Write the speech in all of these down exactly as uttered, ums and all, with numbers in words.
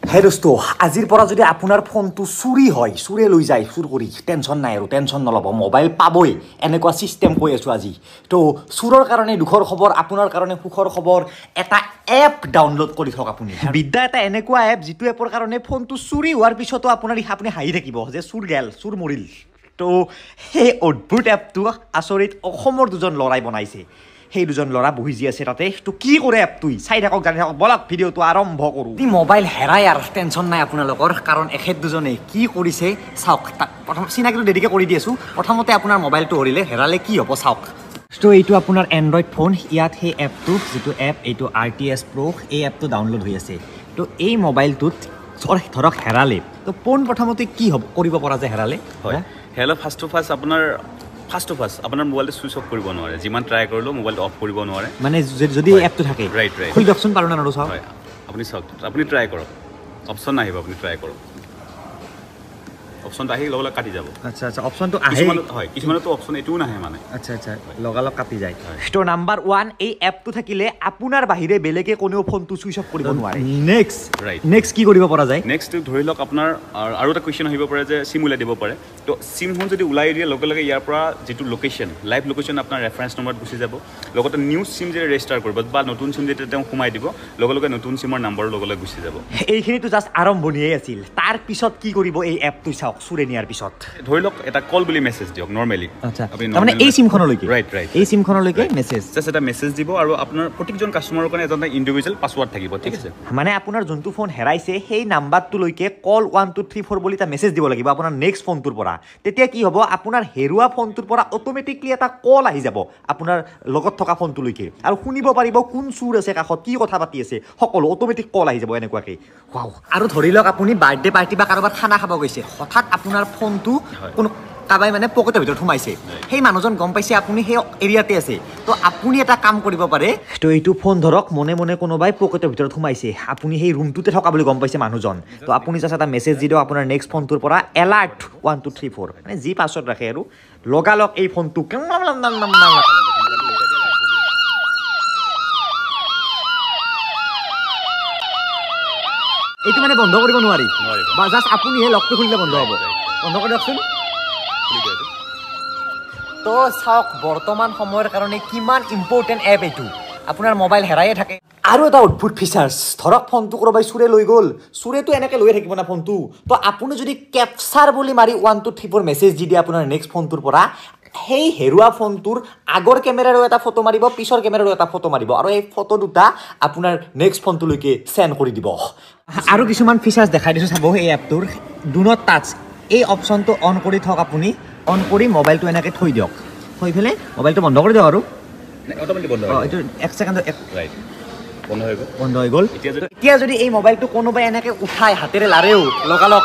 হে দোস্ত আজিৰ পৰা যদি আপোনাৰ ফোনটো চুৰি হয় চুৰে লৈ যায় চুৰ কৰি টেনশ্যন নাই আৰু টেনশ্যন নল'ব মোবাইল পাবই এনেকুৱা চিষ্টেম কৈ আছোঁ আজি তো চুৰৰ কাৰণে দুখৰ খবৰ আপোনাৰ কাৰণে সুখৰ খবৰ এটা এপ ডাউনলোড কৰি থওক আপুনি বিদ্যা এটা এনেকুৱা এপ যিটো এপৰ কাৰণে ফোনটো চুৰি হোৱাৰ পিছতো আপোনাৰ আপুনি হাঁহি থাকিব যে চুৰ গেল চুৰ মৰিল তো সেই অদ্ভুত এপটো আচৰিত অসমৰ দুজন ল'ৰাই বনাইছে সেই দুজন ল'ৰা বহি যি আছে তাতে তো কি কৰে এপটোই চাই থাকক জানি থাকক বলক ভিডিঅ'টো আৰম্ভ কৰোঁ ই মোবাইল হেৰাই আৰু টেনশ্যন নাই আপোনালোকৰ কাৰণ এখেত দুজনে কি কৰিছে চাওক প্ৰথম চিনাকিটো দেৰিকৈ কৰি দি আছোঁ প্ৰথমতে আপোনাৰ মোবাইলটো হৰিলে হেৰালে কি হ'ব চাওক তো এইটো আপোনাৰ এণ্ড্ৰইড ফোন ইয়াত সেই এপটো যিটো এপ এইটো আৰ টি এছ প্ৰ' এই এপটো ডাউনলোড হৈ আছে তো এই মোবাইলটোত ধৰক হেৰালে তো পোন প্ৰথমতে কি হ'ব কৰিব পৰা যায় হেৰালে হয় হেৰালে ফাৰ্ষ্ট অফ ফাৰ্ষ্ট আপোনাৰ ফাৰ্ষ্ট অফ ফাৰ্ষ্ট আপোনাৰ মোবাইলটো ছুইচ অফ কৰিব নোৱাৰে যিমান ট্ৰাই কৰিলেও মোবাইলটো অফ কৰিব নোৱাৰে মানে যদি এপটো থাকে ৰাইট ৰাইট খুলি দিয়কচোন পাৰোঁ না নৰো চাওক হয় আপুনি চাওক আপুনি ট্ৰাই কৰক অপশ্যন আহিব আপুনি ট্ৰাই কৰক অপশ্যনটো আহি লগালগ কাটি যাব আচ্ছা আচ্ছা অপশ্যনটো আহে হয় কিছুমানতো অপশ্যন এইটোও নাহে মানে আচ্ছা আচ্ছা লগালগ কাটি যায় তো নাম্বাৰ ওৱান এই এপটো থাকিলে আপোনাৰ বাহিৰে বেলেগে কোনেও ফোনটো ছুইচ অফ কৰিব নোৱাৰে নেক্সট ৰাইট নেক্সট কি কৰিব পৰা যায় নেক্সট ধৰি লওক আপোনাৰ আৰু এটা কুৱেশ্যন আহিব পাৰে যে চিম ওলাই দিব পাৰে তো চিমখন যদি ওলাই দিয়ে লগে লগে ইয়াৰ পৰা যিটো লোকেশ্যন লাইভ লোকেশ্যন আপোনাৰ ৰেফাৰেঞ্চ নম্বৰত গুচি যাব লগতে নিউ চিম যেতিয়া ৰেজিষ্টাৰ কৰিব বা নতুন চিম যেতিয়া তেওঁ সোমাই দিব লগে লগে নতুন চিমৰ নাম্বাৰৰ লগে লগে গুচি যাব এইখিনিতো জাষ্ট আৰম্ভণিয়ে আছিল তাৰ পিছত কি কৰিব এই এপটো চাওক চুৰে নিয়াৰ পিছত ধৰি লওক এটা কল বুলি মেছেজ দিয়ক নৰ্মেলি আচ্ছা তাৰমানে এই চিমখনলৈকে ৰাইট ৰাইট এই চিমখনলৈকে মেছেজ জাষ্ট এটা মেছেজ দিব আৰু আপোনাৰ প্ৰত্যেকজন কাষ্টমাৰৰ কাৰণে এটা ইণ্ডিভিজুৱেল পাছৱাৰ্ড থাকিব ঠিক আছে মানে আপোনাৰ যোনটো ফোন হেৰাইছে সেই নাম্বাৰটোলৈকে call one two three four বুলি এটা মেছেজ দিব লাগিব আপোনাৰ নেক্সট ফোনটোৰ পৰা তেতিয়া কি হ'ব আপোনাৰ হেৰুৱা ফোনটোৰ পৰা অট'মেটিকলি এটা কল আহি যাব আপোনাৰ লগত থকা ফোনটোলৈকে আৰু শুনিব পাৰিব কোন চুৰ আছে কাষত কি কথা পাতি আছে সকলো অট'মেটিক কল আহি যাব এনেকুৱাকৈ ৱাও আৰু ধৰি লওক আপুনি বাৰ্থডে পাৰ্টি বা কাৰোবাৰ খানা খাব গৈছে হঠাৎ আপোনাৰ ফোনটো কোনো কাবাই মানে পকেটৰ ভিতৰত সোমাইছে সেই মানুহজন গম পাইছে আপুনি সেই এৰিয়াতে আছে তো আপুনি এটা কাম কৰিব পাৰে তো এইটো ফোন ধৰক মনে মনে কোনোবাই পকেটৰ ভিতৰত সোমাইছে আপুনি সেই ৰুমটোতে থকা বুলি গম পাইছে মানুহজন তো আপুনি জাষ্ট এটা মেছেজ দি দিয়ক আপোনাৰ নেক্সট ফোনটোৰ পৰা alert one two three four মানে যি পাছৱৰ্ড ৰাখে আৰু লগালগ এই ফোনটো এইটো মানে বন্ধ কৰিব নোৱাৰি বা জাষ্ট আপুনি সেই লকটো খুলিলে বন্ধ হ'ব বন্ধ কৰি দিয়কচোন তো চাওক বৰ্তমান সময়ৰ কাৰণে কিমান ইম্পৰ্টেণ্ট এপ এইটো আপোনাৰ মোবাইল হেৰায়ে থাকে আৰু এটা অদ্ভুত ফিচাৰ্ছ ধৰক ফোনটো কোনোবাই চুৰে লৈ গ'ল চুৰেটো এনেকৈ লৈ থাকিব না ফোনটো তো আপুনি যদি কেপচাৰ বুলি মাৰি one two three four message দি দিয়ে আপোনাৰ নেক্সট ফোনটোৰ পৰা সেই হেৰুৱা ফোনটোৰ আগৰ কেমেৰাৰো এটা ফটো মাৰিব পিছৰ কেমেৰাৰো এটা ফটো মাৰিব আৰু এই ফটো দুটা আপোনাৰ নেক্সট ফোনটোলৈকে চেণ্ড কৰি দিব আৰু কিছুমান ফিচাৰ্ছ দেখাই দিছোঁ চাব এই এপটোৰ ডু নট টাচ এই অপশ্যনটো অন কৰি থওক আপুনি অন কৰি মোবাইলটো এনেকৈ থৈ দিয়ক থৈ পেলাই মোবাইলটো বন্ধ কৰি দিয়ক আৰু এইটো এক ছেকেণ্ডত বন্ধ হৈ গ'ল বন্ধ হৈ গ'ল এতিয়া যদি এই মোবাইলটো কোনোবাই এনেকৈ উঠাই হাতেৰে লাৰেও লগালগ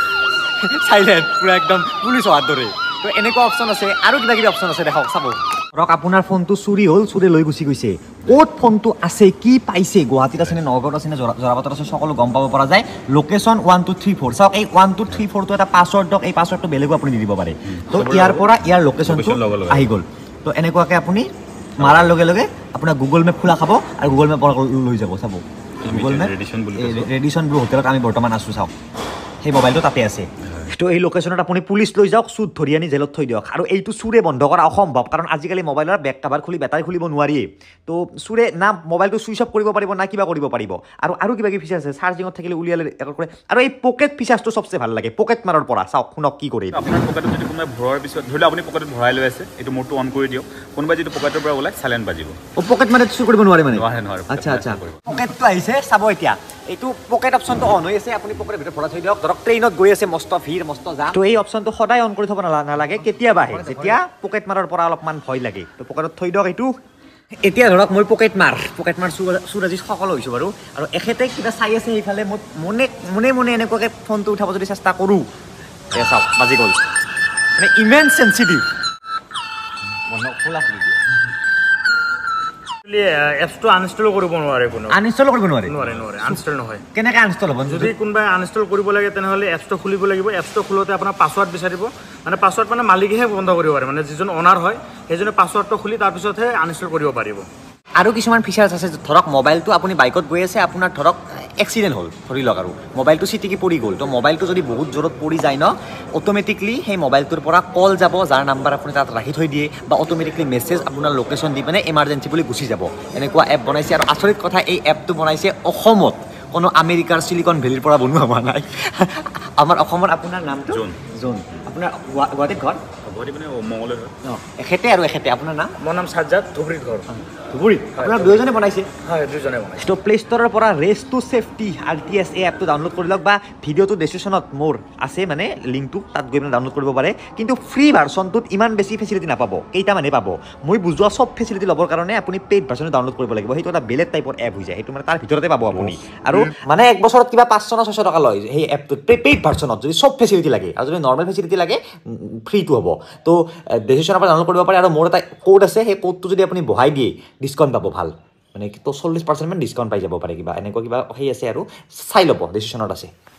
চাইলেণ্ট পুৰা একদম পুলিচ হোৱাৰ দৰে তো এনেকুৱা অপশ্যন আছে আৰু কিবা কিবি অপশ্যন আছে দেখাওক চাব ধৰক আপোনাৰ ফোনটো চুৰি হ'ল চুৰে লৈ গুচি গৈছে ক'ত ফোনটো আছে কি পাইছে গুৱাহাটীত আছে নে নগাঁৱত আছে নে যোৰাবাটত আছে সকলো গম পাব পৰা যায় location one two three four চাওক এই ওৱান টু থ্ৰী ফ'ৰটো এটা পাছৱৰ্ড দিয়ক এই পাছৱৰ্ডটো বেলেগো আপুনি দি দিব পাৰে তো ইয়াৰ পৰা ইয়াৰ লোকেশ্যনটো আহি গ'ল তো এনেকুৱাকৈ আপুনি মাৰাৰ লগে লগে আপোনাৰ গুগল মেপ খোলা খাব আৰু গুগল মেপ লৈ যাব চাব গুগল মেপ ৰেডিশ্যন ব্লু হোটেলত আমি বৰ্তমান আছোঁ চাওক সেই মোবাইলটো তাতে আছে তো এই লোকেশ্যনত আপুনি পুলিচ লৈ যাওক চুত ধৰি আনি জেলত থৈ দিয়ক আৰু এইটো চুৰে বন্ধ কৰা অসম্ভৱ কাৰণ আজিকালি মোবাইলৰ বেক কাভাৰ খুলি বেটাৰী খুলিব নোৱাৰিয়ে তো চুৰে না মোবাইলটো ছুইচ অফ কৰিব পাৰিব না কিবা কৰিব পাৰিব আৰু আৰু কিবা কিবি ফিচাৰ আছে চাৰ্জিঙত থাকিলে উলিয়ালে কৰে আৰু এই পকেট ফিচাৰ্ছটো চবচে ভাল লাগে পকেট মাৰৰ পৰা চাওক শুনক কি কৰে আপোনাৰ পকেটত যদি কোনোবাই ভৰোৱাৰ পিছত ধৰি লওক আপুনি পকেটত ভৰাই লৈ আছে এইটো মোডটো অন কৰি দিয়ক কোনোবাই যদি পকেটৰ পৰা ওলাই চাইলেণ্ট বাজিব অ পকেট মানে চুৰ কৰিব নোৱাৰে মানে নোৱাৰে নোৱাৰে আচ্ছা আচ্ছা পকেটটো আহিছে চাব এতিয়া এইটো পকেট অপশ্যনটো অন হৈ আছে আপুনি পকেটৰ ভিতৰত ভৰাই থৈ দিয়ক ধৰক ট্ৰেইনত গৈ আছে মস্ত ভিৰ মস্ত জাম তো এই অপশ্যনটো সদায় অন কৰি থ'ব নালাগে কেতিয়াবা আহে যেতিয়া পকেট মাৰৰ পৰা অলপমান ভয় লাগে তো পকেটত থৈ দিয়ক এইটো এতিয়া ধৰক মই পকেট মাৰ পকেট মাৰ চুৰ চুৰ আজি সকলো হৈছোঁ বাৰু আৰু এখেতে কিবা চাই আছে সেইফালে মই মনে মনে মনে এনেকুৱাকৈ ফোনটো উঠাব যদি চেষ্টা কৰোঁ এ চাওক বাজি গ'ল মানে ইমেন চেঞ্চিটিভ খোলা খুলি দিয়ে এপছটো আনইনষ্টল কৰিব নোৱাৰে কোনো আনইনষ্টল কৰিব নোৱাৰে নোৱাৰে নোৱাৰে আনইনষ্টল নহয় কেনেকৈ আনইনষ্টল হ'ব যদি কোনোবাই আনইনষ্টল কৰিব লাগে তেনেহ'লে এপছটো খুলিব লাগিব এপছটো খোলোতে আপোনাৰ পাছৱৰ্ড বিচাৰিব মানে পাছৱৰ্ড মানে মালিকেহে বন্ধ কৰিব পাৰে মানে যিজন অনাৰ হয় সেইজনে পাছৱৰ্ডটো খুলি তাৰপিছতহে আনইনষ্টল কৰিব পাৰিব আৰু কিছুমান ফিচাৰ্ছ আছে ধৰক মোবাইলটো আপুনি বাইকত গৈ আছে আপোনাৰ ধৰক এক্সিডেণ্ট হ'ল ধৰি লওক আৰু মোবাইলটো চিটিকি পৰি গ'ল তো মোবাইলটো যদি বহুত জোৰত পৰি যায় ন অট'মেটিকলি সেই মোবাইলটোৰ পৰা কল যাব যাৰ নাম্বাৰ আপুনি তাত ৰাখি থৈ দিয়ে বা অট'মেটিকলি মেছেজ আপোনাৰ লোকেশ্যন দি পিনে এমাৰ্জেঞ্চি বুলি গুচি যাব এনেকুৱা এপ বনাইছে আৰু আচৰিত কথা এই এপটো বনাইছে অসমত কোনো আমেৰিকাৰ চিলিকন ভেলীৰ পৰা বনোৱা হোৱা নাই আমাৰ অসমৰ আপোনাৰ নামটো জোন জোন আপোনাৰ গুৱাহাটীত ঘৰ গুৱাহাটী মানে মঙলদৈ হয় অঁ এখেতে আৰু এখেতে আপোনাৰ নাম মোৰ নাম সাজ্জাদ ধুবুৰীত ঘৰ ধুবুৰীত আপোনাৰ দুয়োজনে বনাইছে হয় দুজনে বনাইছে তো প্লে ষ্টৰৰ পৰা race to safety R T S এই এপটো ডাউনলোড কৰি লওক বা ভিডিঅ'টো ডেছক্ৰিপশ্যনত মোৰ আছে মানে লিংকটো তাত গৈ পেলাই ডাউনলোড কৰিব পাৰে কিন্তু ফ্ৰী ভাৰ্চনটোত ইমান বেছি ফেচিলিটি নাপাব কেইটামানহে পাব মই বুজোৱা চব ফেচিলিটি ল'বৰ কাৰণে আপুনি পেইড ভাৰ্চনটো ডাউনলোড কৰিব লাগিব সেইটো এটা বেলেগ টাইপৰ এপ হৈ যায় সেইটো মানে তাৰ ভিতৰতে পাব আপুনি আৰু মানে এক বছৰত কিবা পাঁচশ ন ছয়শ টকা লয় সেই এপটোত পেইড ভাৰ্চনত যদি চব ফেচিলিটি লাগে আৰু যদি নৰ্মেল ফেচিলিটি লাগে ফ্ৰীটো হ'ব তো ডেছক্ৰিপশ্যনৰ পৰা ডাউনলোড কৰিব পাৰে আৰু মোৰ এটা কোড আছে সেই কোডটো যদি আপুনি বহাই দিয়ে ডিছকাউণ্ট পাব ভাল মানে তো চল্লিছ পাৰ্চেণ্টমান ডিছকাউণ্ট পাই যাব পাৰে কিবা এনেকুৱা কিবা সেই আছে আৰু চাই ল'ব ডেচিশ্যনত আছে